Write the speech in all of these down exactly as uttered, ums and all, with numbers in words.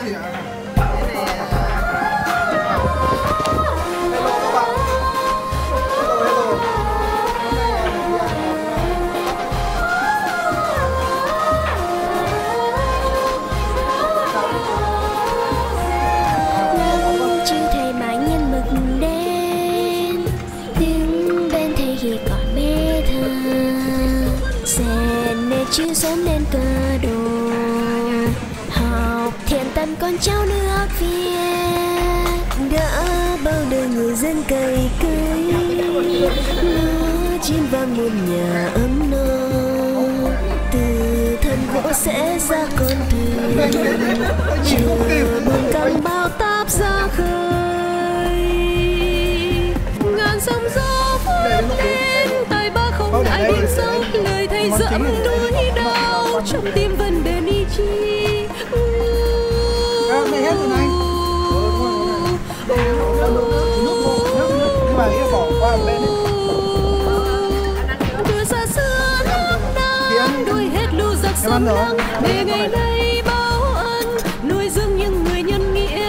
chưa sớm lên cơ đồ học thiện tâm con cháu nước Việt đã bao đời người dân cày cấy lúa chín vang muôn nhà ấm no từ thân gỗ sẽ ra con thuyền chờ buồn căng bao táp ra khơi ngàn sóng gió vút lên tài ba không ai điên sông lời thầy dẫm núi đau trong tim vẫn bền ý chí đưa xa xưa nước Nam đuổi hết lũ giặc xâm lăng để ngày nay báo ân nuôi dưỡng những người nhân nghĩa.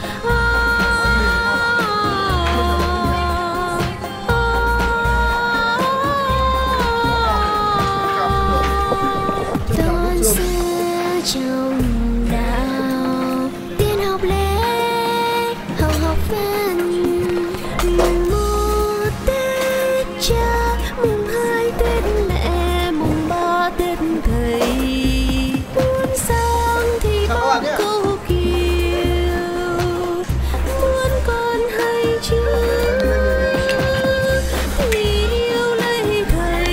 Trong đạo tiên học lễ học học văn mùng một Tết cha mùng hai Tết mẹ mùng ba Tết thầy muốn sang thì bao câu kiều muốn con hay chưa thì yêu lấy thầy.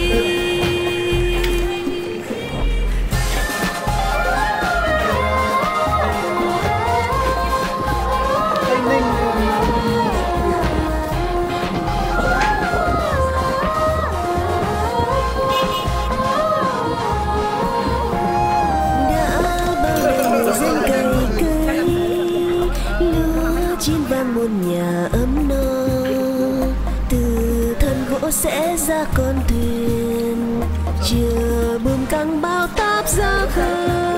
Chín vang muôn nhà ấm no từ thân gỗ sẽ ra con thuyền chờ buồm căng bao táp ra khơi.